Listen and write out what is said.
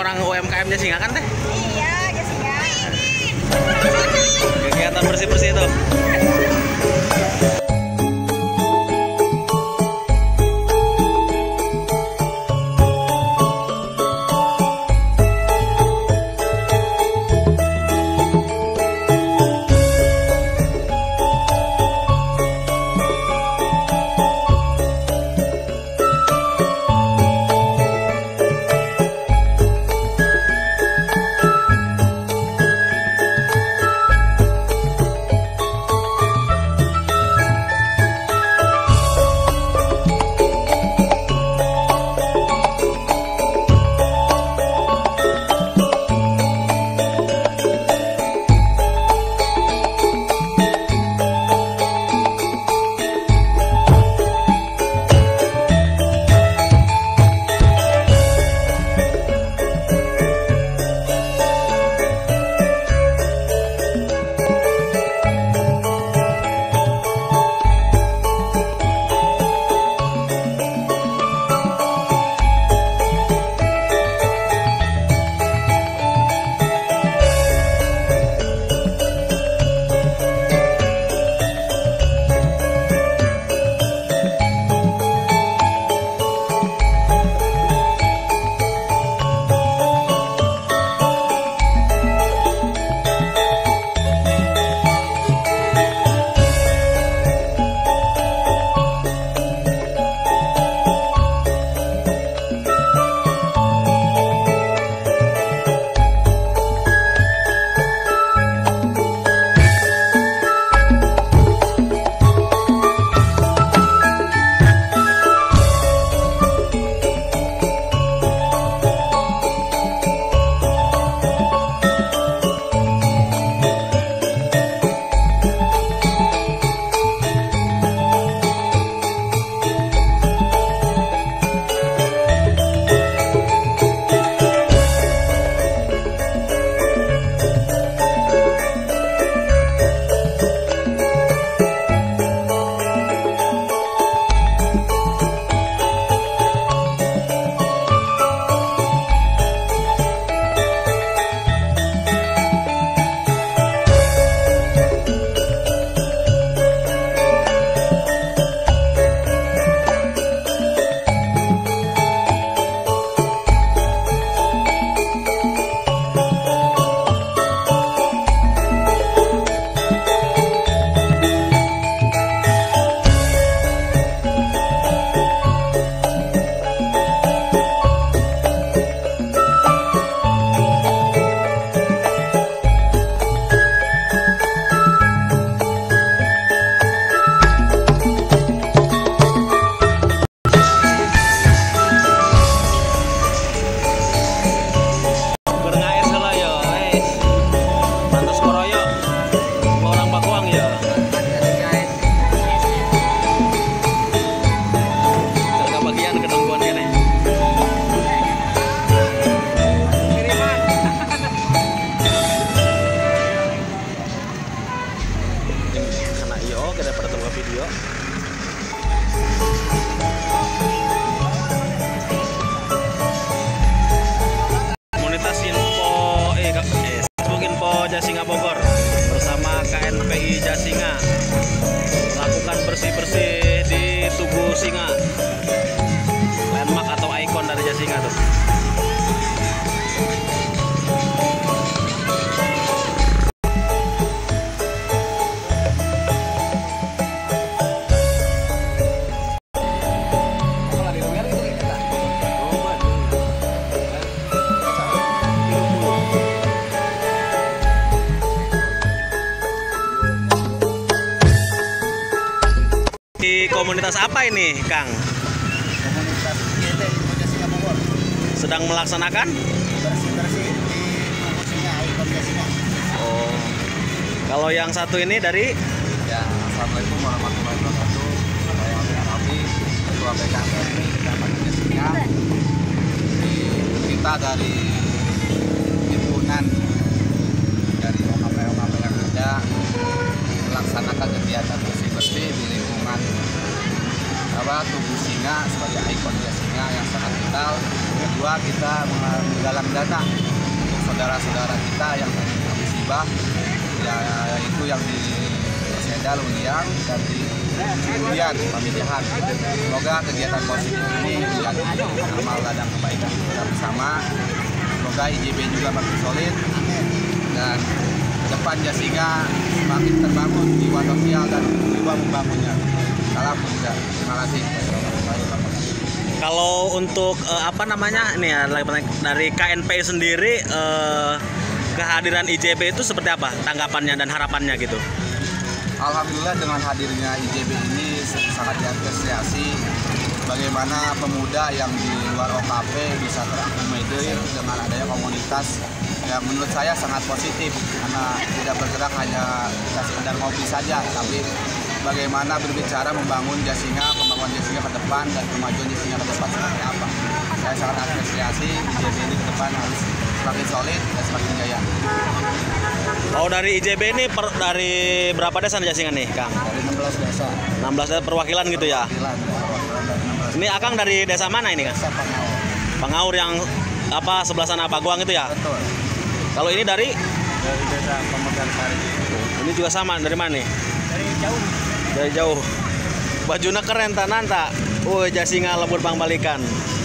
orang UMKM Jasinga kan teh? Iya, Jasinga. Kegiatan bersih-bersih itu. Jasinga Bogor bersama KNPI Jasinga melakukan bersih-bersih di Tugu Singa, landmark atau ikon dari Jasinga tuh. Di komunitas apa ini, Kang? Komunitas GT Jasinga Bogor. Sedang melaksanakan Bersih-bersih di Tugu Singa, ikon Jasinga. Oh. Kalau yang satu ini dari Ya, assalamualaikum warahmatullahi wabarakatuh. Saya Alfi Arabi, Ketua BKMPI Kecamatan Jasinga. Kita dari himpunan dari OKP-OKP yang ada melaksanakan kegiatan bersih-bersih di lingkungan Tugu Singa sebagai ikon Singa yang sangat vital. Kedua, kita menggalang dana untuk saudara-saudara kita yang musibah, yaitu yang di Sedal, Uniang, dan di Kemudian Pamijahan. Semoga kegiatan positif ini menjadi amal ladang kebaikan kita bersama. Semoga IJB juga makin solid dan ke depan Jasinga semakin terbangun jiwa sosial dan jiwa membangunnya. Salam Bunda. Terima kasih. Kalau untuk apa namanya ini ya dari KNPI sendiri, kehadiran IJB itu seperti apa tanggapannya dan harapannya gitu? Alhamdulillah dengan hadirnya IJB ini sangat diapresiasi. Bagaimana pemuda yang di luar OKP bisa terakomodir dengan adanya komunitas yang menurut saya sangat positif, karena tidak bergerak hanya kita sekedar ngopi saja, tapi bagaimana berbicara membangun Jasinga, pembangunan Jasinga ke depan dan kemajuan Jasinga ke depan seperti apa. Saya sangat apresiasi IJB ini ke depan harus semakin solid dan semakin jaya. Oh, dari IJB ini dari berapa desa Jasinga nih, Kang? Dari 16 desa. 16 desa perwakilan gitu ya? Perwakilan dari 16. Ini Akang dari desa mana ini, Kang? Desa Pangaur. Pangaur yang apa sebelah sana Paguang itu ya? Betul. Kalau ini dari Desa Pemegang Sari. ini juga sama, dari mana nih? Dari jauh. Dari jauh. Bajunya keren tananta. Jasinga lembur Bang Balikan.